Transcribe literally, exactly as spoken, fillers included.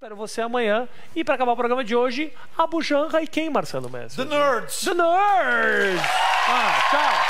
Espero você amanhã. E para acabar o programa de hoje, Abujamra e quem, Marcelo Messi? The Nerds! The Nerds! Ah, tchau!